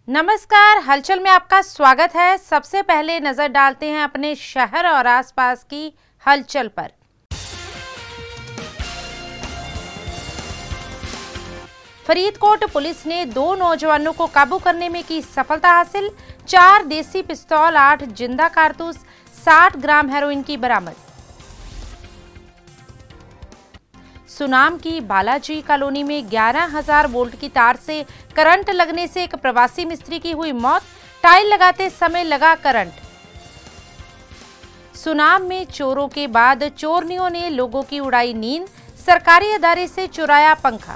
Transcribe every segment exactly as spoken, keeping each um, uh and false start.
नमस्कार, हलचल में आपका स्वागत है। सबसे पहले नजर डालते हैं अपने शहर और आसपास की हलचल पर। फरीदकोट पुलिस ने दो नौजवानों को काबू करने में की सफलता हासिल। चार देसी पिस्तौल, आठ जिंदा कारतूस, साठ ग्राम हेरोइन की बरामद। सुनाम की बालाजी कॉलोनी में ग्यारह हज़ार वोल्ट की तार से करंट लगने से एक प्रवासी मिस्त्री की हुई मौत। टाइल लगाते समय लगा करंट। सुनाम में चोरों के बाद चोरनियों ने लोगों की उड़ाई नींद। सरकारी अदारे से चुराया पंखा।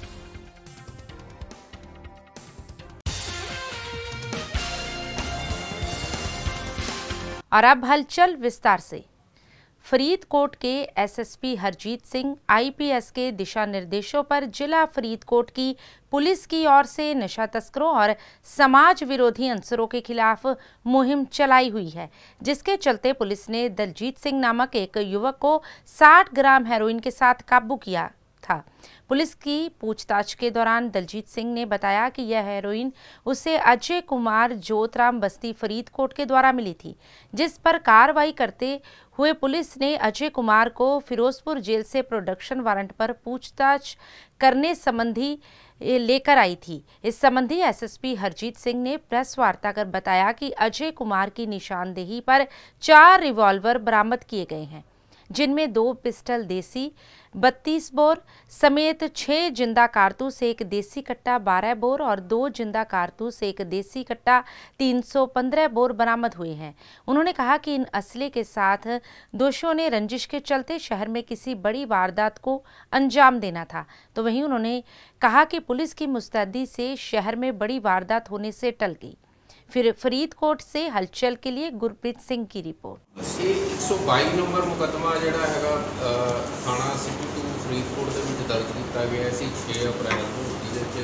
और अब हलचल विस्तार से। फरीदकोट के एसएसपी हरजीत सिंह आईपीएस के दिशा निर्देशों पर जिला फरीदकोट की पुलिस की ओर से नशा तस्करों और समाज विरोधी अंसरों के खिलाफ मुहिम चलाई हुई है, जिसके चलते पुलिस ने दलजीत सिंह नामक एक युवक को साठ ग्राम हेरोइन के साथ काबू किया था। पुलिस की पूछताछ के दौरान दलजीत सिंह ने बताया कि यह हेरोइन उसे अजय कुमार जोतराम बस्ती फरीदकोट के द्वारा मिली थी, जिस पर कार्रवाई करते हुए पुलिस ने अजय कुमार को फिरोजपुर जेल से प्रोडक्शन वारंट पर पूछताछ करने संबंधी लेकर आई थी। इस संबंधी एसएसपी हरजीत सिंह ने प्रेस वार्ता कर बताया कि अजय कुमार की निशानदेही पर चार रिवॉल्वर बरामद किए गए हैं, जिनमें दो पिस्टल देसी बत्तीस बोर समेत छह जिंदा कारतूस, एक देसी कट्टा बारह बोर और दो जिंदा कारतूस, एक देसी कट्टा तीन सौ पंद्रह बोर बरामद हुए हैं। उन्होंने कहा कि इन असले के साथ दोषियों ने रंजिश के चलते शहर में किसी बड़ी वारदात को अंजाम देना था। तो वहीं उन्होंने कहा कि पुलिस की मुस्तैदी से शहर में बड़ी वारदात होने से टल गई। फिर फरीदकोट से हलचल के लिए गुरप्रीत सिंह की रिपोर्ट। एक सौ बाईस नंबर मुकदमा जिहड़ा हैगा थाना सिटी टू फरीदकोट दे विच दर्ज किया गया सी छे अप्रैल को, जिहदे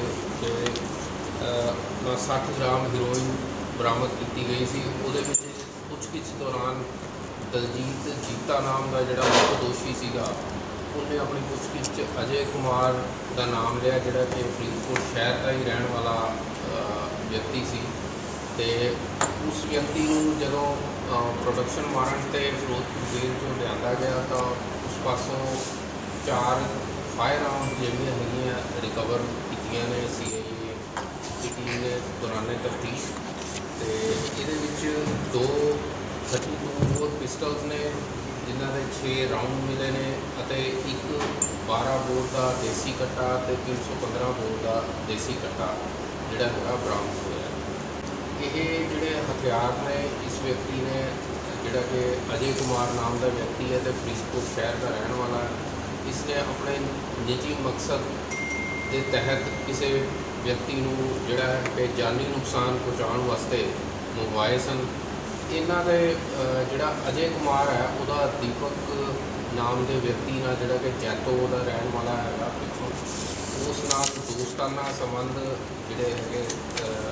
च साठ ग्राम हीरोइन बरामद की गई सी। उहदे विच पुछगिछ दौरान दलजीत जीता नाम का जिहड़ा मुख्य दोषी सीगा, उन्हें अपनी पुछगिछ अजय कुमार का नाम लिया, जिहड़ा कि फरीदकोट शहर का ही रहने वाला व्यक्ति सी। ते उस व्यक्ति को जो प्रोडक्शन वारंट से फिरोजपुर जेल चो लिया गया, तो उस पासों चार फायर आर्म जड़ियाँ है रिकवर की ने सी आई की टीम ने दौरान तफ्तीश। तो ये दो थर्टी टू बोर पिस्टल्स ने, जिन्होंने छे राउंड मिले ने, एक बारह बोर का देसी कट्टा तो तीन सौ पंद्रह बोर का देसी कट्टा जोड़ा है बरामद होया। ये जोड़े हथियार ने इस व्यक्ति ने जोड़ा कि अजय कुमार नाम का व्यक्ति है तो फरीदकोट शहर का रहने वाला है, इसने अपने निजी मकसद के तहत किसी व्यक्ति को जोड़ा है कि जानी नुकसान पहुँचाने वास्ते मंगवाए सन। इन्हों के जोड़ा अजय कुमार है वह दीपक नाम के व्यक्ति ना जोड़ा कि जैतो का रहने वाला है पिछों, उस नाल दोस्ताना संबंध जोड़े है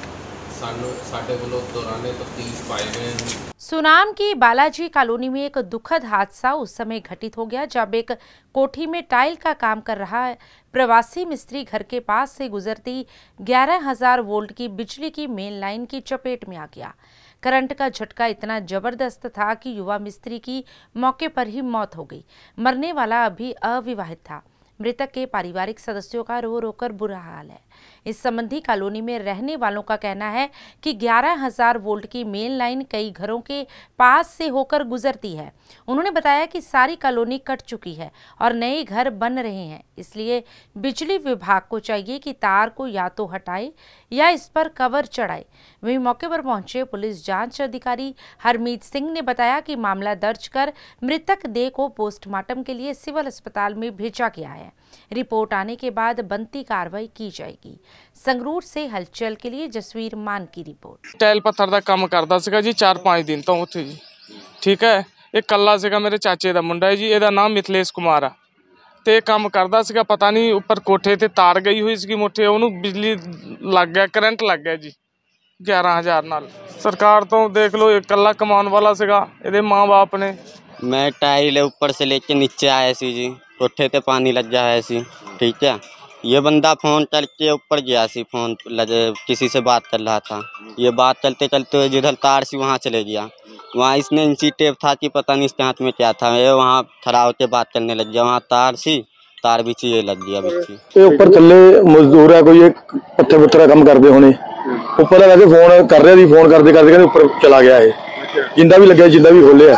सुनाम की बालाजी कॉलोनी में एक दुखद हादसा उस समय घटित हो गया जब एक कोठी में टाइल का काम कर रहा प्रवासी मिस्त्री घर के पास से गुजरती ग्यारह हज़ार वोल्ट की बिजली की मेन लाइन की चपेट में आ गया। करंट का झटका इतना जबरदस्त था कि युवा मिस्त्री की मौके पर ही मौत हो गई। मरने वाला अभी अविवाहित था। मृतक के पारिवारिक सदस्यों का रो रो कर बुरा हाल है। इस संबंधी कॉलोनी में रहने वालों का कहना है कि ग्यारह हज़ार वोल्ट की मेन लाइन कई घरों के पास से होकर गुजरती है। उन्होंने बताया कि सारी कॉलोनी कट चुकी है और नए घर बन रहे हैं, इसलिए बिजली विभाग को चाहिए कि तार को या तो हटाए या इस पर कवर चढ़ाए। वहीं मौके पर पहुंचे पुलिस जांच अधिकारी हरमीत सिंह ने बताया कि मामला दर्ज कर मृतक देह को पोस्टमार्टम के लिए सिविल अस्पताल में भेजा गया है। रिपोर्ट आने के बाद बनती कार्रवाई की जाएगी। संगरूर से हलचल के लिए जसवीर मान की रिपोर्ट। टाइल पत्थर का काम करता सीगा जी चार पाँच दिन तो उत्थे जी, ठीक है। एक कल्ला सीगा मेरे चाचे का मुंडा है जी, ਇਹਦਾ नाम मिथिलेश कुमार आ ते काम करता सीगा। पता नहीं उपर कोठे ते तार गई हुई सी मोटे, उन्होंने बिजली लग गया, करंट लग गया जी ग्यारह हज़ार नाल। सरकार तो देख लो एक कल्ला कमाने वाला सीगा, ਇਹਦੇ माँ बाप ने। मैं टाइल ऊपर से लेके नीचे आया सी जी, कोठे ते पानी लग गया है सी, ठीक है। ये बंदा फ़ोन करके ऊपर गया सी, फ़ोन लगे किसी से बात कर रहा था। ये बात चलते चलते जिधर तार सी वहाँ चले गया। वहाँ इसने इंची टेप था कि पता नहीं इसके हाथ में क्या था, ये वहाँ खड़ा होकर बात करने लग गया। वहाँ तार सी तार बिछी ये लग गया बिछी। ये ऊपर थल्ले मजदूर है, कोई एक पत्थर पुत्तर कम करते होने ऊपर वैसे फोन कर रहे थे, फोन करते करते कहते ऊपर चला गया है। जिंदा भी लगे जिंदा भी खोलिया।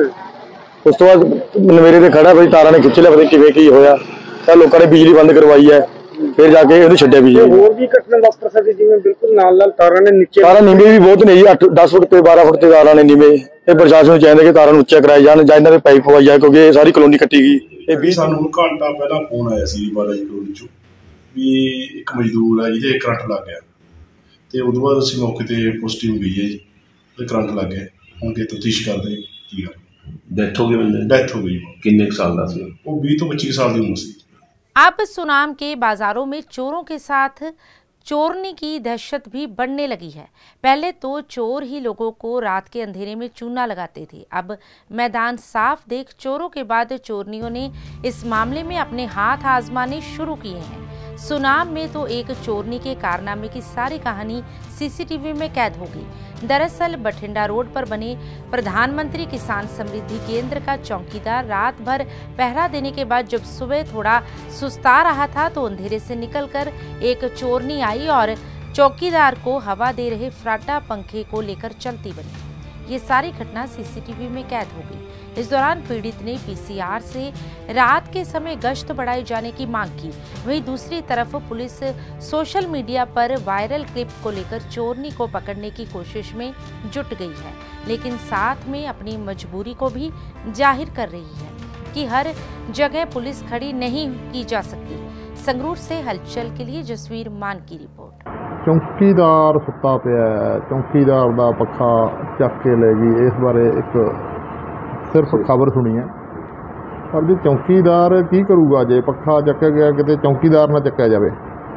उस तो बाद मेरे ते खड़ा भाई तारा ने खिंच लिया, पता किवें की होया। ਤਾਂ ਲੋਕਾਂ ਨੇ ਬਿਜਲੀ ਬੰਦ ਕਰਵਾਈ ਹੈ, ਫਿਰ ਜਾ ਕੇ ਇਹਨੂੰ ਛੱਡਿਆ ਬਿਜਲੀ। ਹੋਰ ਵੀ ਘਟਨਾ ਵਾਪਰ ਸਕਦੀ ਜਿਵੇਂ ਬਿਲਕੁਲ ਨਾਲ ਨਾਲ ਤਾਰਾਂ ਨੇ ਨੀਚੇ ਤਾਰਾਂ ਨੀਵੇਂ ਵੀ ਬਹੁਤ ਨੇ ਜੀ, ਅੱਠ ਦਸ ਫੁੱਟ ਤੇ ਬਾਰਾਂ ਫੁੱਟ ਤੇ ਤਾਰਾਂ ਨੇ ਨੀਵੇਂ। ਇਹ ਪ੍ਰਸ਼ਾਸਨ ਨੂੰ ਚਾਹੀਦਾ ਕਿ ਤਾਰਾਂ ਨੂੰ ਉੱਚਾ ਕਰਾਇਆ ਜਾਣ ਜਾਂ ਇਹਨਾਂ ਦੇ ਪਾਈਪ ਪਵਾਈ ਜਾਏ, ਕਿਉਂਕਿ ਇਹ ਸਾਰੀ ਕਲੋਨੀ ਕੱਟੀ ਗਈ। ਇਹ ਵੀ ਸਾਨੂੰ ਘੰਟਾ ਪਹਿਲਾਂ ਫੋਨ ਆਇਆ ਸੀ ਬਾਲਾ ਜੀ ਕਲੋਨੀ ਚੋਂ ਵੀ ਇੱਕ ਮਜ਼ਦੂਰ ਹੈ ਜਿਹਦੇ ਕਰੰਟ ਲੱਗ ਗਿਆ, ਤੇ ਉਦੋਂ ਬਾਅਦ ਅਸੀਂ ਮੌਕੇ ਤੇ ਪੁਸ਼ਟੀ ਹੋ ਗਈ ਹੈ ਜੀ ਤੇ ਕਰੰਟ ਲੱਗ ਗਿਆ। ਹੁਣ ਕਿ ਤਫਤੀਸ਼ ਕਰਦੇ ਕੀ ਗੱਲ डेथ हो गई बंदे डेथ हो गई। किन्ने साल का सी? वो बीस तो पच्चीस साल की उम्र सी। अब सुनाम के बाजारों में चोरों के साथ चोरने की दहशत भी बढ़ने लगी है। पहले तो चोर ही लोगों को रात के अंधेरे में चूना लगाते थे, अब मैदान साफ देख चोरों के बाद चोरनियों ने इस मामले में अपने हाथ आजमाने शुरू किए हैं। सुनाम में तो एक चोरनी के कारनामे की सारी कहानी सीसीटीवी में कैद हो गई। दरअसल बठिंडा रोड पर बने प्रधानमंत्री किसान समृद्धि केंद्र का चौकीदार रात भर पहरा देने के बाद जब सुबह थोड़ा सुस्ता रहा था तो अंधेरे से निकलकर एक चोरनी आई और चौकीदार को हवा दे रहे फ्राटा पंखे को लेकर चलती बनी। ये सारी घटना सीसीटीवी में कैद हो गई। इस दौरान पीड़ित ने पीसीआर से रात के समय गश्त बढ़ाए जाने की मांग की। वहीं दूसरी तरफ पुलिस सोशल मीडिया पर वायरल क्लिप को लेकर चोरनी को पकड़ने की कोशिश में जुट गई है, लेकिन साथ में अपनी मजबूरी को भी जाहिर कर रही है कि हर जगह पुलिस खड़ी नहीं की जा सकती। संगरूर से हलचल के लिए जसवीर मान की रिपोर्ट। चौकीदार सुता पिया, चौकीदार दा पक्खा चक के ले गई। इस बारे एक सिर्फ खबर सुनी है, पर जो चौकीदार की करूगा जे पक्खा चक्या गया किते चौकीदार ना चक्या जाए,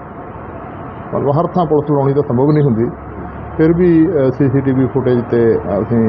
मतलब हर थां पुलिस बुलानी तो संभव नहीं होंगी। फिर भी C C T V footage ते असीं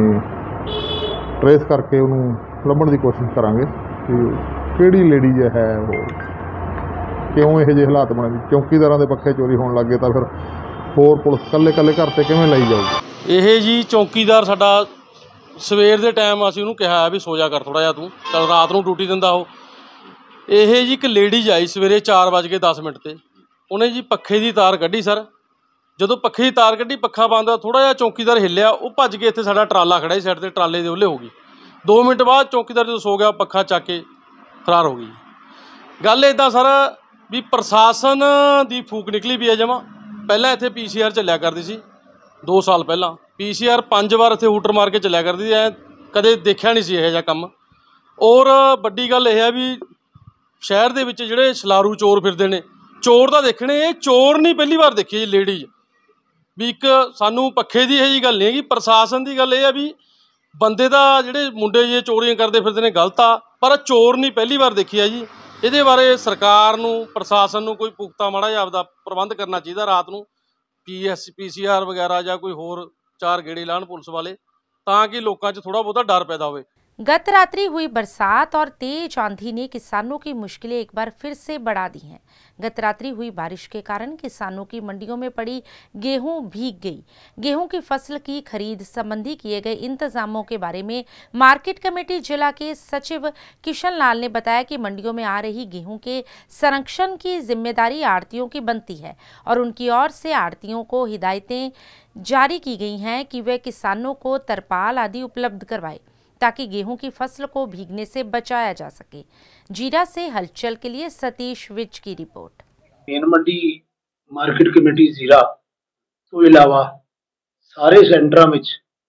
ट्रेस करके उन्होंने लभण की कोशिश करांगे कि किहड़ी लेडी जो है वो क्यों यह जे हालात बने। चौकीदारां दे पक्खे चोरी होण लग गए तो फिर होर पुलिस कल्ले कल्ले घर ते किवें लई जाऊगी। ਇਹ ਜੀ ਚੌਕੀਦਾਰ ਸਾਡਾ ਸਵੇਰ ਦੇ ਟਾਈਮ ਅਸੀਂ ਉਹਨੂੰ ਕਿਹਾ ਵੀ ਸੋ ਜਾ ਕਰ ਥੋੜ੍ਹਾ ਜਿਹਾ ਤੂੰ, ਚੱਲ ਰਾਤ ਨੂੰ ਡਿਊਟੀ ਦਿੰਦਾ ਉਹ। ਇਹ ਜੀ ਇੱਕ ਲੇਡੀਜ਼ ਆਈ ਸਵੇਰੇ ਚਾਰ ਵੱਜ ਕੇ ਦਸ ਮਿੰਟ 'ਤੇ, ਉਹਨੇ ਜੀ ਪੱਖੇ ਦੀ ਤਾਰ ਕੱਢੀ ਸਰ। ਜਦੋਂ ਪੱਖੇ ਦੀ ਤਾਰ ਕੱਢੀ ਪੱਖਾ ਬੰਦ ਹੋਇਆ, ਥੋੜ੍ਹਾ ਜਿਹਾ ਚੌਕੀਦਾਰ ਹਿੱਲਿਆ, ਉਹ ਭੱਜ ਕੇ ਇੱਥੇ ਸਾਡਾ ਟਰਾਲਾ ਖੜ੍ਹਾ ਸੀ ਸਾਈਡ 'ਤੇ, ਟਰਾਲੇ ਦੇ ਉਹਲੇ ਹੋ ਗਈ। ਦੋ ਮਿੰਟ ਬਾਅਦ ਚੌਕੀਦਾਰ ਜਦੋਂ ਸੋ ਗਿਆ ਪੱਖਾ ਚੱਕ ਕੇ ਫਰਾਰ ਹੋ ਗਈ। ਗੱਲ ਇੱਦਾਂ ਸਰ ਵੀ ਪ੍ਰਸ਼ਾਸਨ ਦੀ ਫੂਕ ਨਿਕਲੀ ਵੀ ਹੈ ਜਮਾਂ। ਪਹਿਲਾਂ ਇੱਥੇ ਪੀ ਸੀ ਆਰ ਚੱਲਿਆ ਕਰਦੀ ਸੀ ਦੋ ਸਾਲ ਪਹਿਲਾਂ, ਪੀ ਸੀ ਆਰ ਪੰਜ ਵਾਰ ਇੱਥੇ ਹੂਟਰ ਮਾਰ ਕੇ ਚੱਲਿਆ ਕਰਦੀ ਸੀ, ਐ ਕਦੇ ਦੇਖਿਆ ਨਹੀਂ ਸੀ ਇਹੋ ਜਿਹਾ ਕੰਮ। ਔਰ ਵੱਡੀ ਗੱਲ ਇਹ ਹੈ ਵੀ ਸ਼ਹਿਰ ਦੇ ਵਿੱਚ ਜਿਹੜੇ ਛਲਾਰੂ ਚੋਰ ਫਿਰਦੇ ਨੇ, ਚੋਰ ਤਾਂ ਦੇਖਣੇ, ਇਹ ਚੋਰ ਨਹੀਂ ਪਹਿਲੀ ਵਾਰ ਦੇਖੀ ਜੀ ਲੇਡੀਜ਼। ਵੀ ਇੱਕ ਸਾਨੂੰ ਪੱਖੇ ਦੀ ਇਹੋ ਜਿਹੀ ਗੱਲ ਨਹੀਂ ਹੈਗੀ, ਪ੍ਰਸ਼ਾਸਨ ਦੀ ਗੱਲ ਇਹ ਹੈ ਵੀ ਬੰਦੇ ਦਾ ਜਿਹੜੇ ਮੁੰਡੇ ਜੇ ਚੋਰੀਆਂ ਕਰਦੇ ਫਿਰਦੇ ਨੇ ਗਲਤ ਆ, ਪਰ ਚੋਰ ਨਹੀਂ ਪਹਿਲੀ ਵਾਰ ਦੇਖੀ ਆ ਜੀ। ਇਹਦੇ ਬਾਰੇ ਸਰਕਾਰ ਨੂੰ ਪ੍ਰਸ਼ਾਸਨ ਨੂੰ ਕੋਈ ਪੁਖਤਾ ਮਾੜਾ ਜਿਹਾ ਆਪਦਾ ਪ੍ਰਬੰਧ ਕਰਨਾ ਚਾਹੀਦਾ। ਰਾਤ ਨੂੰ P S P C R ਵਗੈरह ਜਾਂ ਕੋਈ ਹੋਰ ਚਾਰ ਗੇੜੇ ਲਾਣ पुलिस वाले, ताकि लोगों च थोड़ा बहुत डर पैदा हो। गत रात्रि हुई बरसात और तेज आंधी ने किसानों की मुश्किलें एक बार फिर से बढ़ा दी हैं। गत रात्रि हुई बारिश के कारण किसानों की मंडियों में पड़ी गेहूं भीग गई। गेहूं की फसल की खरीद संबंधी किए गए इंतजामों के बारे में मार्केट कमेटी जिला के सचिव किशन लाल ने बताया कि मंडियों में आ रही गेहूं के संरक्षण की जिम्मेदारी आड़तियों की बनती है और उनकी ओर से आड़तियों को हिदायतें जारी की गई हैं कि वे किसानों को तरपाल आदि उपलब्ध करवाए ताकि गेहूं की फसल को भीगने से बचाया जा सके। जीरा से हलचल के लिए सतीश विज की report. Main mandi market committee Zira तो इलावा सारे सेंटरों में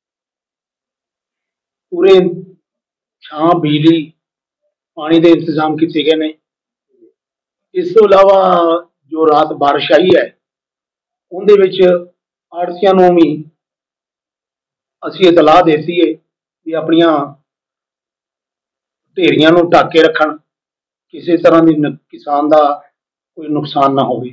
पूरे छां बिजली पानी के इंतजाम किए गए हैं। इस तो इलावा जो रात बारिश आई है उनके आड़तियां नूं भी असीं इतलाह देती है कि अपनियां ढेरियां नूं ढक के रखण, किसी तरह की किसान का कोई नुकसान ना होवे।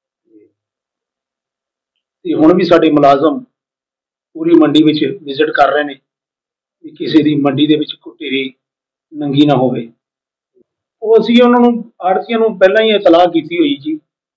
ते हुण भी साडे मुलाजम पूरी मंडी विच विजिट कर रहे हैं कि किसी दी मंडी दे विच कोई ढेरी नंगी ना होवे। ਉਹ ਅਸੀਂ ਉਹਨਾਂ ਨੂੰ ਆੜਤੀਆਂ ਨੂੰ ਪਹਿਲਾਂ ਹੀ ਇਤਲਾਹ ਕੀਤੀ ਹੋਈ ਜੀ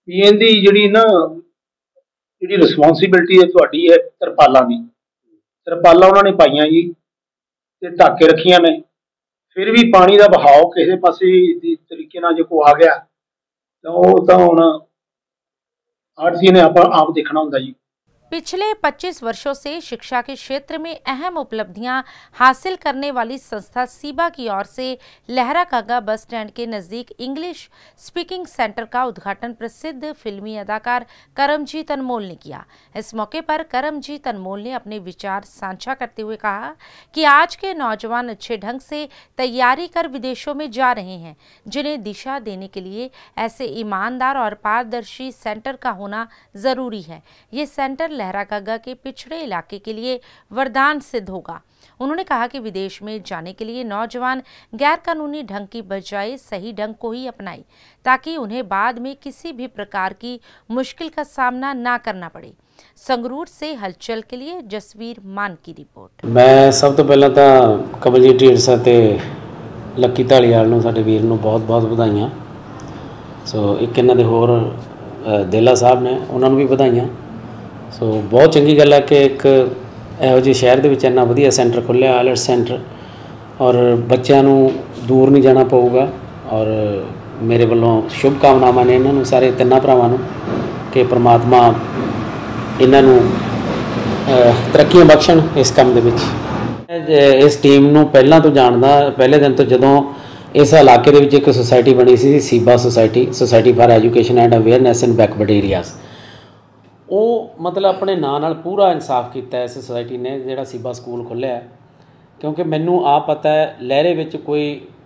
ਵੀ ਇਹਦੀ ਜਿਹੜੀ ਨਾ ਜਿਹੜੀ ਰਿਸਪੌਂਸਿਬਿਲਟੀ ਹੈ ਤੁਹਾਡੀ ਹੈ ਤਰਪਾਲਾਂ ਦੀ। ਤਰਪਾਲਾਂ ਉਹਨਾਂ ਨੇ ਪਾਈਆਂ ਜੀ ਤੇ ਢੱਕ ਕੇ ਰੱਖੀਆਂ ਨੇ। ਫਿਰ ਵੀ ਪਾਣੀ ਦਾ ਬਹਾव ਕਿਸੇ ਪਾਸੇ ਦੀ ਤਰੀਕੇ ਨਾਲ ਜੇ ਕੋਈ ਆ ਗਿਆ ਤਾਂ ਉਹ ਤਾਂ ਹੁਣ आरसी ने आप आप देखना होता जी। पिछले पच्चीस वर्षों से शिक्षा के क्षेत्र में अहम उपलब्धियां हासिल करने वाली संस्था सीबा की ओर से लहरा कागा बस स्टैंड के नज़दीक इंग्लिश स्पीकिंग सेंटर का उद्घाटन प्रसिद्ध फिल्मी अदाकार करमजीत अनमोल ने किया। इस मौके पर करमजीत अनमोल ने अपने विचार साझा करते हुए कहा कि आज के नौजवान अच्छे ढंग से तैयारी कर विदेशों में जा रहे हैं, जिन्हें दिशा देने के लिए ऐसे ईमानदार और पारदर्शी सेंटर का होना ज़रूरी है। ये सेंटर लहरा कागा के पिछड़े इलाके के लिए वरदान सिद्ध होगा। उन्होंने कहा कि विदेश में जाने के लिए नौजवान गैर कानूनी ढंग की बजाय सही ढंग को ही अपनाए, ताकि उन्हें बाद में किसी भी प्रकार की मुश्किल का सामना ना करना पड़े। संगरूर से हलचल के लिए जसवीर मान की रिपोर्ट। मैं सब तो पहला तो कमलजीत ढींडसा ते लक्की ढालीवाल नूं साडे वीर नूं बहुत बहुत बधाइयां। सो एक इन्हां दे होर देला साहब ने उन्हां नूं भी बधाइयां। सो बहुत चंगी गल है कि एक इहो ਜਿਹੇ शहर ਦੇ ਵਿੱਚ ਇੰਨਾ ਵਧੀਆ सेंटर खुलिया आईलैट्स सेंटर, और बच्चों नूं दूर नहीं जाना पऊगा। और मेरे वालों शुभ कामनावां ने इन्हां नूं सारे तिन्नां भरावां नूं कि परमात्मा इन्हां नूं तरक्कीआं बख्शण इस काम दे विच। इस टीम नूं पहिलां तो जानदा, पहले दिन तो जदों इस इलाके दे विच एक सोसाइटी बनी सी SEABA society society for education and awareness in backward areas, वो मतलब अपने नां नाल पूरा इंसाफ किया इस सोसाइटी ने जिहड़ा सीबा स्कूल खोलिया। क्योंकि मैनू आप पता है लहरे विच कोई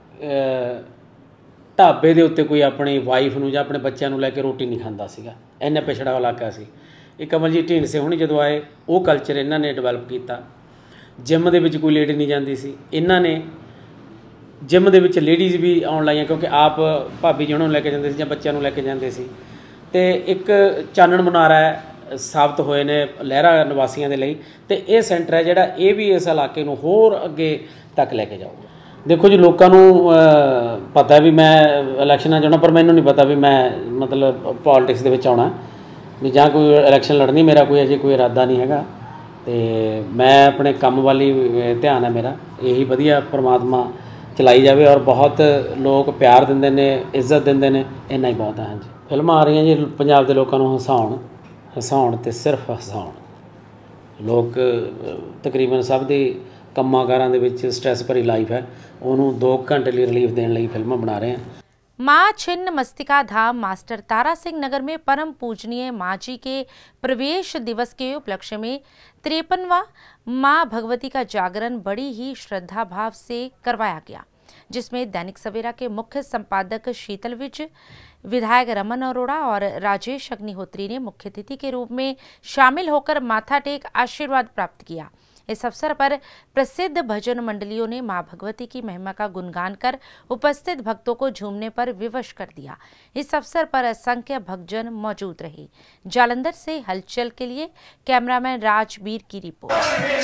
ढाबे दे उत्ते कोई अपनी वाइफ नूं जां अपने बच्चों नूं लैके रोटी नहीं खांदा सीगा, इन्ना पिछड़ा इलाका सी। एक कमलजीत ढींडसे हुणी जदों आए वो कल्चर इन्हां ने डिवेलप किया। जिम दे विच कोई लेडी नहीं जाती सी, इन्हां ने जिम दे विच लेडीज़ भी आउण लाईआं, क्योंकि आप भाभी जी उन्हां नूं लैके जांदे सी जां बच्चों नूं लैके जांदे सी। ते एक चानण मुनारा है साबित होए ने लहरा निवासियों के लिए। तो यह सेंटर है जोड़ा ये भी इस इलाके में होर अगे तक लैके जाऊगा। देखो जी लोगों को पता भी मैं इलैक्शन चाहना, पर मैनू नहीं पता भी मैं मतलब पॉलिटिक्स के विच आउणा भी जां कोई इलैक्शन लड़नी, मेरा कोई अजे कोई इरादा नहीं है। तो मैं अपने काम वाली ध्यान है मेरा, यही वधिया परमात्मा चलाई जाए और बहुत लोग प्यार देंदे ने, इज्जत देंदे ने, इन्ना ही बहुत है। हाँ जी, फिल्मां आ रही जी पंजाब के लोगों को हसाउण हसाउण ते सिर्फ हसाउण। लोग तकरीबन सब दी ਕੰਮਾਂ ਕਾਰਾਂ ਦੇ ਵਿੱਚ स्ट्रैस भरी लाइफ है, उन्होंने दो घंटे लिए रिलीफ देने लिए फिल्में बना रहे हैं। माँ छिन्न मस्तिका धाम मास्टर तारा सिंह नगर में परम पूजनीय माँ जी के प्रवेश दिवस के उपलक्ष्य में तिरपनवां माँ भगवती का जागरण बड़ी ही श्रद्धा भाव से करवाया गया, जिसमें दैनिक सवेरा के मुख्य संपादक शीतल विज, विधायक रमन अरोड़ा और राजेश अग्निहोत्री ने मुख्य अतिथि के रूप में शामिल होकर माथा टेक आशीर्वाद प्राप्त किया। इस अवसर पर प्रसिद्ध भजन मंडलियों ने मां भगवती की महिमा का गुणगान कर उपस्थित भक्तों को झूमने पर विवश कर दिया। इस अवसर पर असंख्य भक्तजन मौजूद रहे। जालंधर से हलचल के लिए कैमरामैन राजबीर की रिपोर्ट।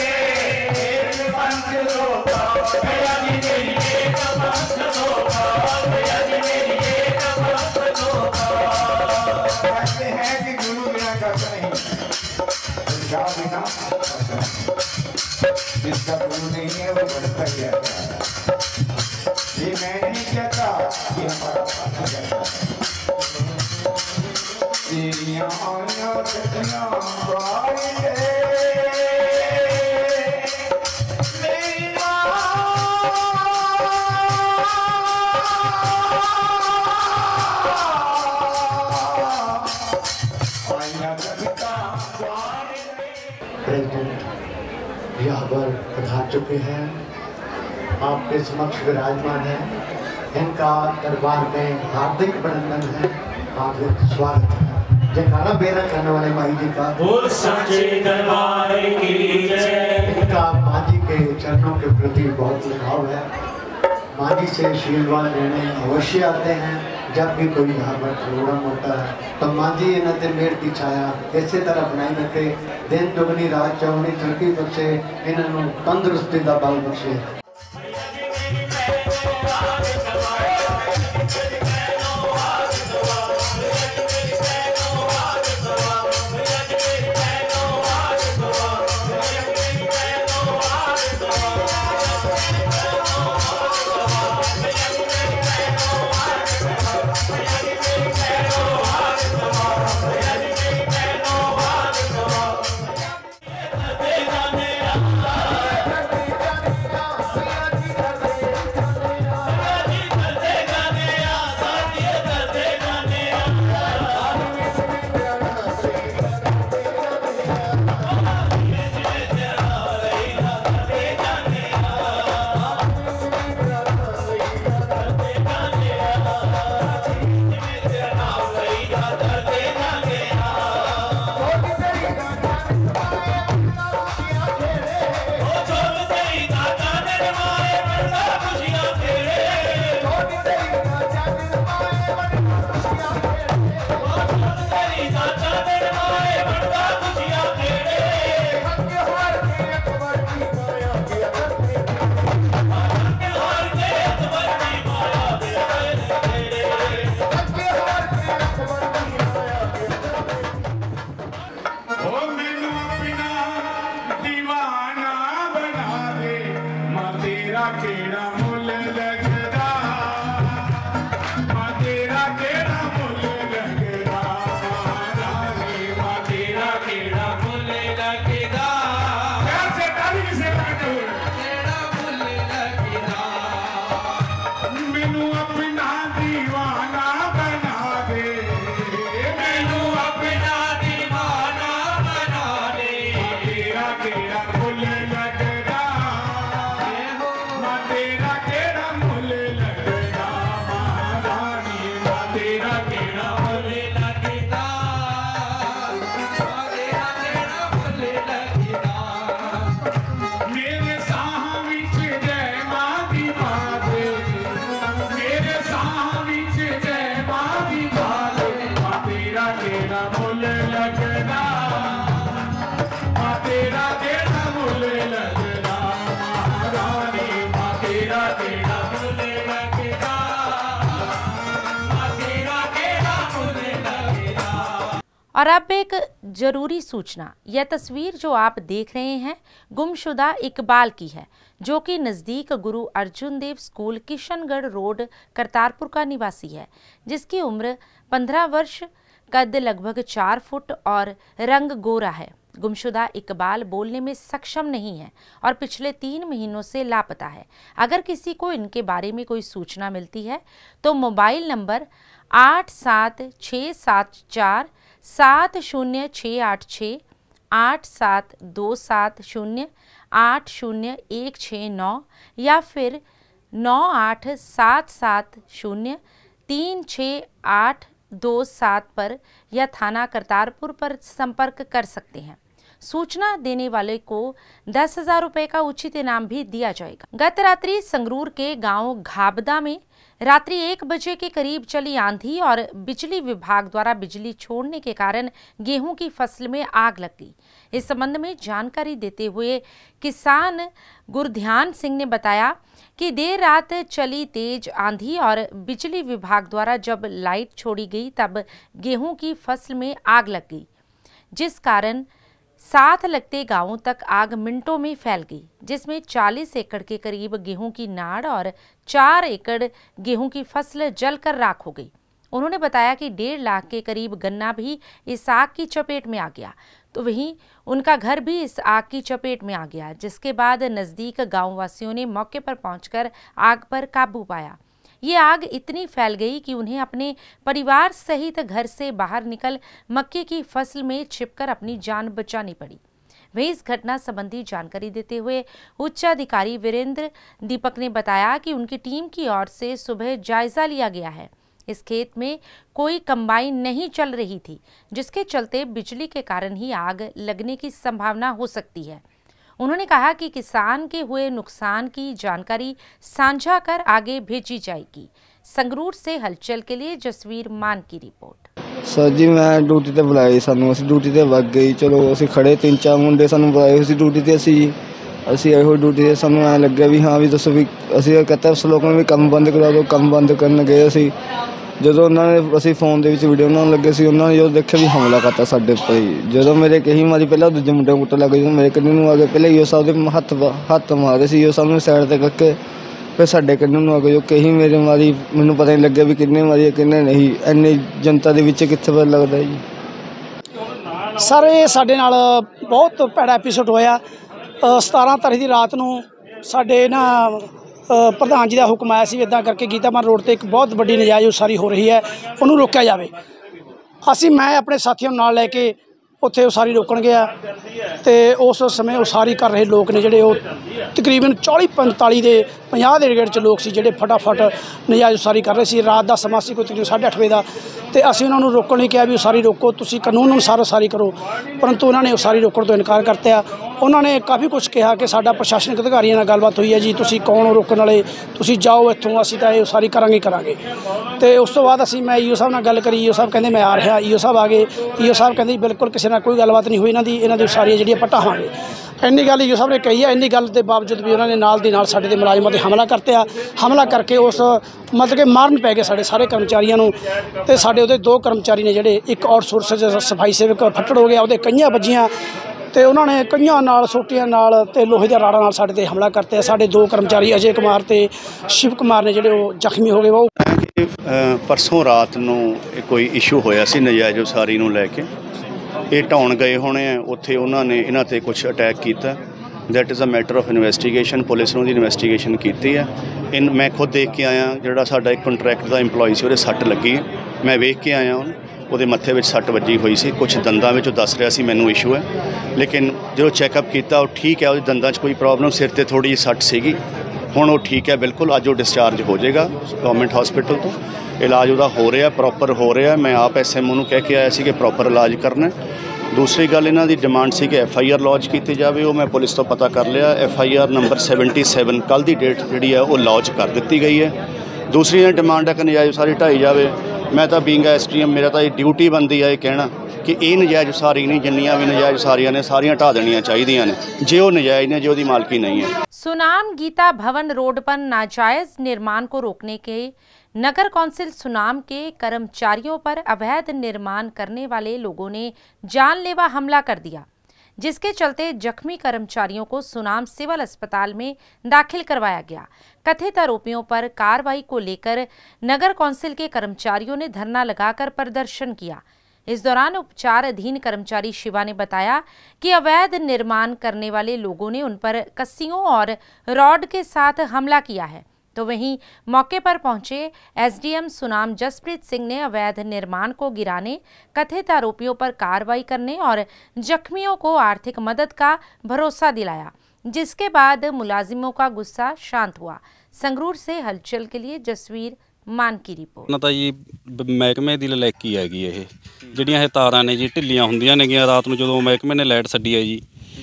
जिसका गुरु नहीं है वो बढ़ता गया। ये मैं नहीं कहता कि हमारा पाता जाता तेरियां आया तकियां बारिए मेरी माँ आया तकियां प्रेसिडेंट यहाँ पर पधार चुके हैं, आपके समक्ष विराजमान है। इनका दरबार में हार्दिक अभिनंदन है, हार्दिक स्वागत है। जयकारा बेरा करने वाले माई जी का सच्चे दरबार की जय। इनका माँ जी के चरणों के प्रति बहुत लगाव है। माँ जी से आशीर्वाद लेने अवश्य आते हैं। जब भी कोई यहाँ पर प्रोग्राम होता है तो माँ जी इन्हें ते मेर की छाया इसे तरह बनाई रखे, दिन दुगनी रात चौगनी तरक्की बख्शे, इन्होंने तंदुरुस्ती का बल बख्शे। तेरा मुल लगना, माँ तेरा तेरा मुल लगना, महारानी माँ तेरा तेरा मुल लगना, माँ तेरा तेरा मुल लगना। और अब एक जरूरी सूचना। यह तस्वीर जो आप देख रहे हैं गुमशुदा इकबाल की है, जो कि नज़दीक गुरु अर्जुन देव स्कूल किशनगढ़ रोड करतारपुर का निवासी है, जिसकी उम्र पंद्रह वर्ष, कद लगभग चार फुट और रंग गोरा है। गुमशुदा इकबाल बोलने में सक्षम नहीं है और पिछले तीन महीनों से लापता है। अगर किसी को इनके बारे में कोई सूचना मिलती है तो मोबाइल नंबर आठ सात छः सात चार सात शून्य छः आठ छः, आठ सात दो सात शून्य आठ शून्य एक छः नौ या फिर नौ आठ सात सात शून्य तीन छः आठ दो सात पर या थाना करतारपुर पर संपर्क कर सकते हैं। सूचना देने वाले को दस हजार रुपये का उचित इनाम भी दिया जाएगा। गत रात्रि संगरूर के गांव घाबदा में रात्रि एक बजे के करीब चली आंधी और बिजली विभाग द्वारा बिजली छोड़ने के कारण गेहूं की फसल में आग लग गई। इस संबंध में जानकारी देते हुए किसान गुरध्यान सिंह ने बताया कि देर रात चली तेज आंधी और बिजली विभाग द्वारा जब लाइट छोड़ी गई तब गेहूं की फसल में आग लग गई, जिस कारण साथ लगते गांवों तक आग मिनटों में फैल गई, जिसमें चालीस एकड़ के करीब गेहूं की नाड़ और चार एकड़ गेहूं की फसल जलकर राख हो गई। उन्होंने बताया कि डेढ़ लाख के करीब गन्ना भी इस आग की चपेट में आ गया, तो वहीं उनका घर भी इस आग की चपेट में आ गया, जिसके बाद नज़दीक गाँव वासियों ने मौके पर पहुंचकर आग पर काबू पाया। ये आग इतनी फैल गई कि उन्हें अपने परिवार सहित घर से बाहर निकल मक्के की फसल में छिपकर अपनी जान बचानी पड़ी। वहीं इस घटना संबंधी जानकारी देते हुए उच्च अधिकारी वीरेंद्र दीपक ने बताया कि उनकी टीम की ओर से सुबह जायजा लिया गया है। इस खेत में कोई कंबाइन नहीं चल रही थी, जिसके चलते बिजली के कारण ही आग लगने की संभावना हो सकती है। उन्होंने कहा कि किसान के हुए नुकसान की जानकारी साझा कर आगे भेजी जाएगी। संगरूर से हलचल के लिए जसवीर मान की रिपोर्ट। सर जी मैं ड्यूटी ते बुलाए सानू, असीं ड्यूटी ते वग गई। चलो असीं खड़े तीन चार मुंडे सानू बुलाए असीं ड्यूटी ते असीं असीं आए हो ड्यूटी ते सानू ऐ लग्या भी हाँ भी दसो भी असीं कहते उस लोगों ने भी काम बंद करा दो। काम बंद करन गए असीं ਜਦੋਂ ਉਹਨਾਂ ਨੇ ਅਸੀਂ ਫੋਨ ਦੇ ਵਿੱਚ ਵੀਡੀਓ ਬਣਾਉਣ ਲੱਗੇ ਸੀ, ਉਹਨਾਂ ਨੇ ਜਦੋਂ ਦੇਖਿਆ ਵੀ ਹਮਲਾ ਕਰਤਾ ਸਾਡੇ ਉੱਤੇ ਹੀ। ਜਦੋਂ ਮੇਰੇ ਕਹੀ ਮਾਰੀ ਪਹਿਲਾਂ ਦੂਜੇ ਮੁੰਡੇ ਨੂੰ ਕੁੱਟਣ ਲੱਗ ਗਏ, ਜਦੋਂ ਮੇਰੇ ਕੰਨੀ ਨੂੰ ਆ ਗਏ ਪਹਿਲਾਂ ਈਓ ਸਾਹਿਬ ਦੇ ਹੱਥ ਹੱਥ ਮਾਰੇ ਸੀ, ਈਓ ਸਾਹਿਬ ਨੂੰ ਸਾਈਡ ਤੇ ਕਰਕੇ ਫਿਰ ਸਾਡੇ ਕੰਨੀ ਨੂੰ ਆ ਗਏ। ਜੋ ਕਹੀ ਮੇਰੇ ਮਾਰੀ ਮੈਨੂੰ ਪਤਾ ਨਹੀਂ ਲੱਗਿਆ ਵੀ ਕਿੰਨੇ ਮਾਰੀ ਕਿੰਨੇ ਨਹੀਂ। ਇੰਨੀ ਜਨਤਾ ਦੇ ਵਿੱਚ ਕਿੱਥੇ ਪਤਾ ਲੱਗਦਾ ਜੀ। ਸਰ ਇਹ ਸਾਡੇ ਨਾਲ ਬਹੁਤ ਭੈੜਾ ਐਪੀਸੋਡ ਹੋਇਆ। ਸਤਾਰਾਂ ਤਾਰੀਖ ਦੀ ਰਾਤ ਨੂੰ ਸਾਡੇ ਨਾ ਪ੍ਰਧਾਨ ਜੀ ਦਾ ਹੁਕਮ ਆਇਆ ਸੀ ਇੱਦਾਂ ਕਰਕੇ ਗੀਤਾਮਾਨ ਰੋਡ ਤੇ ਇੱਕ ਬਹੁਤ ਵੱਡੀ ਨਜਾਇਜ਼ ਉਸਾਰੀ ਹੋ ਰਹੀ ਹੈ, ਉਹਨੂੰ ਰੋਕਿਆ ਜਾਵੇ। ਅਸੀਂ ਮੈਂ ਆਪਣੇ ਸਾਥੀਆਂ ਨੂੰ ਨਾਲ ਲੈ ਕੇ ਉੱਥੇ ਉਸਾਰੀ ਰੋਕਣ ਗਿਆ ਤੇ ਉਸ ਸਮੇਂ ਉਸਾਰੀ ਕਰ ਰਹੇ ਲੋਕ ਨੇ ਜਿਹੜੇ ਉਹ ਤਕਰੀਬਨ ਚਾਲੀ ਪੰਤਾਲੀ ਦੇ ਪੰਜਾਹ ਦੇ ਰੇਟ 'ਚ ਲੋਕ ਸੀ ਜਿਹੜੇ ਫਟਾਫਟ ਨਜਾਇਜ਼ ਉਸਾਰੀ ਕਰ ਰਹੇ ਸੀ। ਰਾਤ ਦਾ ਸਮਾਂ ਸੀ ਕੋਈ ਤਕਰੀਬਨ ਸਾਢੇ ਅੱਠ ਵਜੇ ਦਾ ਤੇ ਅਸੀਂ ਉਹਨਾਂ ਨੂੰ ਰੋਕਣ ਲਈ ਕਿਹਾ ਵੀ ਉਸਾਰੀ ਰੋਕੋ, ਤੁਸੀਂ ਕਾਨੂੰਨ ਅਨੁਸਾਰ ਉਸਾਰੀ ਕਰੋ, ਪਰੰਤੂ ਉਹਨਾਂ ਨੇ ਉਸਾਰੀ ਰੋਕਣ ਤੋਂ ਇਨਕਾਰ ਕਰਤਾ। ਉਹਨਾਂ ਨੇ ਕਾਫੀ ਕੁਝ ਕਿਹਾ ਕਿ ਸਾਡਾ ਪ੍ਰਸ਼ਾਸਨਿਕ ਅਧਿਕਾਰੀਆਂ ਨਾਲ ਗੱਲਬਾਤ ਹੋਈ ਹੈ ਜੀ, ਤੁਸੀਂ ਕੌਣ ਹੋ ਰੋਕਣ ਵਾਲੇ, ਤੁਸੀਂ ਜਾਓ ਇੱਥੋਂ, ਅਸੀਂ ਤਾਂ ਇਹ ਉਸਾਰੀ ਕਰਾਂਗੇ ਕਰਾਂਗੇ ਤੇ ਉਸ ਤੋਂ ਬਾਅਦ ਅਸੀਂ ਮੈਂ ਈਓ ਸਾਹਿਬ ਨਾਲ ਗੱਲ ਕਰੀ। ਈਓ ਸਾਹਿਬ ਕਹਿੰਦੇ ਮੈਂ ਆ ਰਿਹਾ। ਈਓ ਸਾਹਿਬ ਆ ਗਏ। ਈਓ ਸਾਹਿਬ ਕਹਿੰਦੇ ਬਿਲਕੁਲ ਕਿਸੇ ਨਾਲ ਕੋਈ ਗੱਲਬਾਤ ਨਹੀਂ ਹੋਈ ਇਹਨਾਂ ਦੀ, ਇਹਨਾਂ ਦੀ ਉਸਾਰੀਆਂ ਜਿਹੜੀਆਂ ਪਟਾਵਾਂਗੇ। ਇੰਨੀ ਗੱਲ ਈਓ ਸਾਹਿਬ ਨੇ ਕਹੀ ਹੈ। ਇੰਨੀ ਗੱਲ ਦੇ ਬਾਵਜੂਦ ਵੀ ਉਹਨਾਂ ਨੇ ਨਾਲ ਦੀ ਨਾਲ ਸਾਡੇ ਦੇ ਮੁਲਾਜ਼ਮਾਂ 'ਤੇ ਹਮਲਾ ਕਰਤਿਆ। ਹਮਲਾ ਕਰਕੇ ਉਸ ਮਤਲਬ ਕਿ ਮਾਰਨ ਪੈ ਗਏ ਸਾਡੇ ਸਾਰੇ ਕਰਮਚਾਰੀਆਂ ਨੂੰ ਤੇ ਸਾਡੇ ਉਹਦੇ ਦੋ ਕਰਮਚਾਰੀ ਨੇ ਜਿਹੜੇ ਇੱਕ ਆਊਟਸੋਰਸ ਸਫਾਈ ਸੇਵਕ ਫੱਟੜ ਹੋ ਗਿਆ, ਉਹਦੇ ਕਈਆਂ ਵੱਜੀਆਂ ਤੇ ਉਹਨਾਂ ਨੇ ਕਈਆਂ ਨਾਲ ਸੋਟੀਆਂ ਨਾਲ ਤੇ ਲੋਹੇ ਦੇ ਰਾੜਾਂ ਨਾਲ ਸਾਡੇ 'ਤੇ ਹਮਲਾ ਕਰਤੇ। ਸਾਡੇ ਦੋ ਕਰਮਚਾਰੀ ਅਜੇ ਕੁਮਾਰ ਤੇ ਸ਼ਿਵ ਕੁਮਾਰ ਨੇ ਜਿਹੜੇ ਉਹ ਜ਼ਖਮੀ ਹੋ ਗਏ। ਉਹ ਪਰਸੋਂ ਰਾਤ ਨੂੰ ਕੋਈ ਇਸ਼ੂ ਹੋਇਆ ਸੀ ਨਜਾਇਜ਼ ਉਸਾਰੀ ਨੂੰ ਲੈ ਕੇ। ਇਹ ਢਾਉਣ ਗਏ ਹੋਣੇ ਆ ਉੱਥੇ, ਉਹਨਾਂ ਨੇ ਇਹਨਾਂ 'ਤੇ ਕੁਛ ਅਟੈਕ ਕੀਤਾ। That is a matter of investigation. Police ਨੂੰ ਦੀ ਇਨਵੈਸਟੀਗੇਸ਼ਨ ਕੀਤੀ ਹੈ। ਇਨ ਮੈਂ ਖੁਦ ਦੇਖ ਕੇ ਆਇਆ। ਜਿਹੜਾ ਸਾਡਾ ਇੱਕ ਕੰਟਰੈਕਟ ਦਾ ਇੰਪਲੋਈ ਸੀ ਉਹਦੇ ਸੱਟ ਲੱਗੀ ਹੈ, ਮੈਂ ਵੇਖ ਕੇ ਆਇਆ। ਉਹਨੂੰ ਉਹਦੇ ਮੱਥੇ ਵਿੱਚ ਸੱਟ ਵੱਜੀ ਹੋਈ ਸੀ, ਕੁਛ ਦੰਦਾਂ ਵਿੱਚ ਉਹ ਦੱਸ ਰਿਹਾ ਸੀ ਮੈਨੂੰ ਇਸ਼ੂ ਹੈ, ਲੇਕਿਨ ਜਦੋਂ ਚੈੱਕਅਪ ਕੀਤਾ ਉਹ ਠੀਕ ਹੈ, ਉਹਦੇ ਦੰਦਾਂ 'ਚ ਕੋਈ ਪ੍ਰੋਬਲਮ, ਸਿਰ 'ਤੇ ਥੋੜ੍ਹੀ ਜਿਹੀ ਸੱਟ ਸੀਗੀ। ਹੁਣ ਉਹ ਠੀਕ ਹੈ ਬਿਲਕੁਲ। ਅੱਜ ਉਹ ਡਿਸਚਾਰਜ ਹੋ ਜਾਏਗਾ ਗਵਰਨਮੈਂਟ ਹਸਪੀਟਲ ਤੋਂ। ਇਲਾਜ ਉਹਦਾ ਹੋ ਰਿਹਾ, ਪ੍ਰੋਪਰ ਹੋ ਰਿਹਾ। ਮੈਂ ਆਪ ਐਸ ਐਮ ਓ ਨੂੰ ਕਹਿ ਕੇ ਆਇਆ ਸੀ ਕਿ ਪ੍ਰੋਪਰ ਇਲਾਜ ਕਰਨਾ। ਦੂਸਰੀ ਗੱਲ ਇਹਨਾਂ ਦੀ ਡਿਮਾਂਡ ਸੀ ਕਿ ਐਫ ਆਈ ਆਰ ਲੌਂਚ ਕੀਤੀ ਜਾਵੇ। ਉਹ ਮੈਂ ਪੁਲਿਸ ਤੋਂ ਪਤਾ ਕਰ ਲਿਆ। F I R number seventy seven ਕੱਲ੍ਹ ਦੀ ਡੇਟ ਜਿਹੜੀ ਹੈ ਉਹ ਲੌਂਚ ਕਰ ਦਿੱਤੀ ਗਈ ਹੈ। ਦੂਸਰੀ ਡਿਮਾਂਡ ਹੈ ਕਿ ਨਜਾਇਜ਼ ਉਸਾਰੀ ਢਾਈ ਜਾਵੇ। मैं तो बीइंग एस टी एम मेरा तो ये ड्यूटी बनती है ये कहना कि ये नजायज़ उसारी नहीं, जिन्नियां भी नजायज़ उसारियां ने सारियां ढा देनियां चाहिदियां ने, जे वो नजायज़ ने, जे उसकी मालकी नहीं है। सुनाम गीता भवन रोड पर नाजायज निर्माण को रोकने के नगर कौंसिल सुनाम के कर्मचारियों पर अवैध निर्माण करने वाले लोगों ने जानलेवा हमला कर दिया, जिसके चलते जख्मी कर्मचारियों को सुनाम सिविल अस्पताल में दाखिल करवाया गया। कथित आरोपियों पर कार्रवाई को लेकर नगर कौंसिल के कर्मचारियों ने धरना लगाकर प्रदर्शन किया। इस दौरान उपचार अधीन कर्मचारी शिवा ने बताया कि अवैध निर्माण करने वाले लोगों ने उन पर कस्सियों और रॉड के साथ हमला किया है। तो वहीं मौके पर पहुंचे एसडीएम सुनाम जसप्रीत सिंह ने अवैध निर्माण को गिराने, कथित आरोपियों पर कार्रवाई करने और जख्मियों को आर्थिक मदद का भरोसा दिलाया, जिसके बाद मुलाजिमों का गुस्सा शांत हुआ। संगरूर से हलचल के लिए जसवीर मान की रिपोर्ट। ना ਤਾਂ ਜੀ ਮਹਿਕਮੇ ਦੀ ਲਲੈਕੀ ਹੈਗੀ ਇਹ ਜਿਹੜੀਆਂ ਇਹ ਤਾਰਾਂ ਨੇ ਜੀ ਢਿੱਲੀਆਂ ਹੁੰਦੀਆਂ ਨੇਗੀਆਂ ਰਾਤ ਨੂੰ ਜਦੋਂ ਮਹਿਕਮੇ ਨੇ ਲਾਈਟ ਛੱਡੀ ਹੈ ਜੀ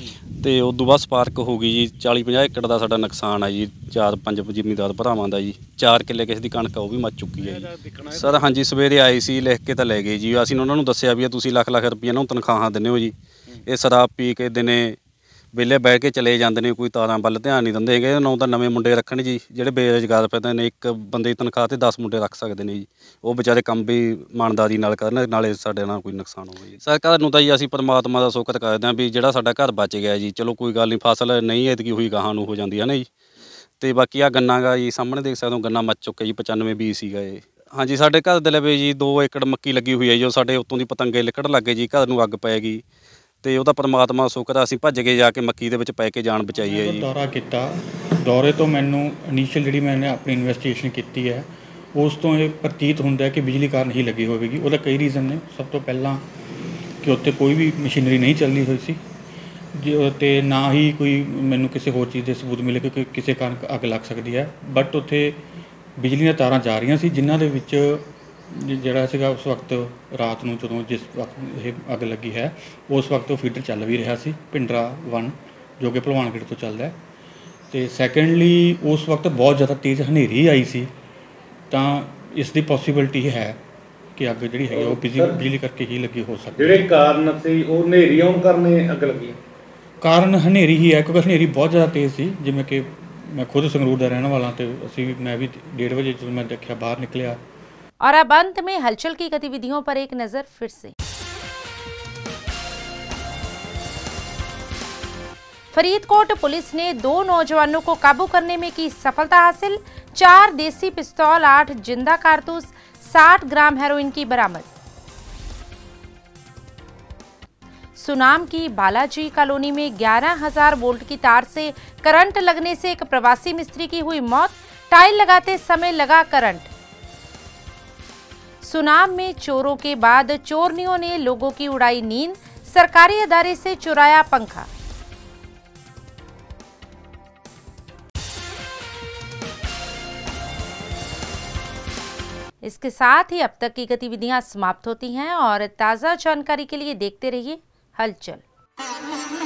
ਤੇ ਉਦੋਂ ਬਾਅਦ ਸਪਾਰਕ ਹੋ ਗਈ ਜੀ। ਚਾਲੀ ਪੰਜਾਹ ਏਕੜ ਦਾ ਸਾਡਾ ਨੁਕਸਾਨ ਹੈ ਜੀ, ਚਾਰ ਪੰਜ ਜ਼ਿਮੀਂਦਾਰ ਭਰਾਵਾਂ ਦਾ ਜੀ। ਚਾਰ ਕਿੱਲੇ ਕਿਸੇ ਦੀ ਕਣਕ ਉਹ ਵੀ ਮੱਚ ਚੁੱਕੀ ਹੈ ਜੀ। ਸਰ ਹਾਂਜੀ ਸਵੇਰੇ ਆਏ ਸੀ, ਲਿਖ ਕੇ ਤਾਂ ਲੈ ਗਏ ਜੀ। ਅਸੀਂ ਉਹਨਾਂ ਨੂੰ ਦੱਸਿਆ ਵੀ ਤੁਸੀਂ ਲੱਖ ਲੱਖ ਰੁਪਈਆ ਨੂੰ ਤਨਖਾਹਾਂ ਦਿੰਦੇ ਹੋ ਜੀ, ਇਹ ਸ਼ਰਾਬ ਪੀ ਕੇ ਦਿਨੇ ਵਿਹਲੇ ਬਹਿ ਕੇ ਚਲੇ ਜਾਂਦੇ ਨੇ, ਕੋਈ ਤਾਰਾਂ ਵੱਲ ਧਿਆਨ ਨਹੀਂ ਦਿੰਦੇ ਹੈਗੇ। ਨਾ ਤਾਂ ਨਵੇਂ ਮੁੰਡੇ ਰੱਖਣ ਜੀ ਜਿਹੜੇ ਬੇਰੁਜ਼ਗਾਰ ਫਿਰਦੇ ਨੇ, ਇੱਕ ਬੰਦੇ ਦੀ ਤਨਖਾਹ ਤੇ ਦਸ ਮੁੰਡੇ ਰੱਖ ਸਕਦੇ ਨੇ ਜੀ। ਉਹ ਵਿਚਾਰੇ ਕੰਮ ਵੀ ਇਮਾਨਦਾਰੀ ਨਾਲ ਕਰਨ, ਨਾਲੇ ਸਾਡੇ ਨਾਲ ਕੋਈ ਨੁਕਸਾਨ ਹੋਵੇ ਜੀ। ਸਰਕਾਰ ਨੂੰ ਤਾਂ ਜੀ ਅਸੀਂ ਪਰਮਾਤਮਾ ਦਾ ਸ਼ੁਕਰ ਕਰਦੇ ਹਾਂ ਵੀ ਜਿਹੜਾ ਸਾਡਾ ਘਰ ਬਚ ਗਿਆ ਜੀ। ਚਲੋ ਕੋਈ ਗੱਲ ਨਹੀਂ, ਫਸਲ ਨਹੀਂ ਐਤਕੀ ਹੋਈ ਗਾਹਾਂ ਨੂੰ ਹੋ ਜਾਂਦੀ ਹੈ ਨਾ ਜੀ। ਤੇ ਬਾਕੀ ਆ ਗੰਨਾ ਗਾ ਜੀ, ਸਾਹਮਣੇ ਦੇਖ ਸਕਦੇ ਹੋ ਗੰਨਾ ਮੱਚ ਚੁੱਕਿਆ ਜੀ, ਪਚਾਨਵੇਂ ਬੀਜ ਸੀਗਾ ਇਹ। ਹਾਂਜੀ ਸਾਡੇ ਘਰ ਦੇ ਲਵੇ ਜੀ ਦੋ ਏਕੜ ਮੱਕੀ ਲੱਗੀ ਹੋਈ ਹੈ ਜੀ। ਉਹ ਸਾਡੇ ਉੱਤੋਂ ਦੀ ਪਤੰਗੇ ਲਿਕੜ ਲੱਗ ਗਏ ਜੀ, ਘਰ ਨੂੰ ਅੱਗ ਪੈ ਗਈ ਤੇ ਉਹਦਾ ਪਰਮਾਤਮਾ ਸ਼ੁਕਰ ਆ ਅਸੀਂ ਭੱਜ ਕੇ ਜਾ ਕੇ ਮੱਕੀ ਦੇ ਵਿੱਚ ਪੈ ਕੇ ਜਾਨ ਬਚਾਈ ਹੈ ਜੀ। ਦੌਰਾ ਕੀਤਾ, ਦੌਰੇ ਤੋਂ ਮੈਨੂੰ ਇਨੀਸ਼ੀਅਲ ਜਿਹੜੀ ਮੈंने ਆਪਣੀ ਇਨਵੈਸਟੀਗੇਸ਼ਨ ਕੀਤੀ ਹੈ ਉਸ ਤੋਂ ਇਹ ਪ੍ਰਤੀਤ ਹੁੰਦਾ ਹੈ ਕਿ ਬਿਜਲੀ ਕਾਰਨ ਹੀ ਲੱਗੀ ਹੋਵੇਗੀ। ਉਹਦਾ ਕਈ ਰੀਜ਼ਨ ਨੇ। ਸਭ ਤੋਂ ਪਹਿਲਾਂ ਕਿ ਉੱਥੇ ਕੋਈ ਵੀ ਮਸ਼ੀਨਰੀ ਨਹੀਂ ਚੱਲੀ ਹੋਈ ਸੀ ਜੀ, ਤੇ ਨਾ ਹੀ ਕੋਈ ਮੈਨੂੰ ਕਿਸੇ ਹੋਰ ਚੀਜ਼ ਦੇ ਸਬੂਤ ਮਿਲੇ ਕਿ ਕਿਸੇ ਕਾਰਨ ਅੱਗ ਲੱਗ ਸਕਦੀ ਹੈ। ਬਟ ਉੱਥੇ ਬਿਜਲੀ ਦੀਆਂ ਤਾਰਾਂ ਜਾ ਰਹੀਆਂ ਸੀ ਜਿਨ੍ਹਾਂ ਦੇ ਵਿੱਚ ਜਿਹੜਾ ਸੀਗਾ ਉਸ ਵਕਤ ਰਾਤ ਨੂੰ ਜਦੋਂ ਜਿਸ ਵਕਤ ਇਹ ਅੱਗ ਲੱਗੀ ਹੈ ਉਸ ਵਕਤ ਉਹ ਫੀਡਰ ਚੱਲ ਵੀ ਰਿਹਾ ਸੀ, ਪਿੰਡਰਾ ਵਨ ਜੋ ਕਿ ਭਲਵਾਨਗੜ੍ਹ ਤੋਂ ਚੱਲਦਾ ਹੈ। ਅਤੇ ਸੈਕੰਡਲੀ ਉਸ ਵਕਤ ਬਹੁਤ ਜ਼ਿਆਦਾ ਤੇਜ਼ ਹਨੇਰੀ ਆਈ ਸੀ, ਤਾਂ ਇਸ ਦੀ ਪੋਸੀਬਿਲਿਟੀ ਹੈ ਕਿ ਅੱਗ ਜਿਹੜੀ ਹੈਗੀ ਉਹ ਬਿਜਲੀ ਬਿਜਲੀ ਕਰਕੇ ਹੀ ਲੱਗੀ ਹੋ ਸਕਦੀ ਹੈ। ਜਿਹੜੇ ਕਾਰਨ ਸੀ ਉਹ ਹਨੇਰੀ ਆਉਣ ਕਾਰਨ ਅੱਗ ਲੱਗੀ? ਕਾਰਨ ਹਨੇਰੀ ਹੀ ਹੈ, ਕਿਉਂਕਿ ਹਨੇਰੀ ਬਹੁਤ ਜ਼ਿਆਦਾ ਤੇਜ਼ ਸੀ। ਜਿਵੇਂ ਕਿ ਮੈਂ ਖੁਦ ਸੰਗਰੂਰ ਦਾ ਰਹਿਣ ਵਾਲਾ, ਅਤੇ ਅਸੀਂ ਮੈਂ ਵੀ ਡੇਢ ਵਜੇ ਜਦੋਂ ਮੈਂ ਦੇਖਿਆ ਬਾਹਰ ਨਿਕਲਿਆ। और अब अंत में हलचल की गतिविधियों पर एक नजर फिर से। फरीदकोट पुलिस ने दो नौजवानों को काबू करने में की सफलता हासिल। चार देसी पिस्तौल, आठ जिंदा कारतूस, साठ ग्राम हेरोइन की बरामद। सुनाम की बालाजी कॉलोनी में ग्यारह हजार वोल्ट की तार से करंट लगने से एक प्रवासी मिस्त्री की हुई मौत। टाइल लगाते समय लगा करंट। सुनाम में चोरों के बाद चोरनियों ने लोगों की उड़ाई नींद, सरकारी अदारे से चुराया पंखा। इसके साथ ही अब तक की गतिविधियां समाप्त होती हैं और ताजा जानकारी के लिए देखते रहिए हलचल।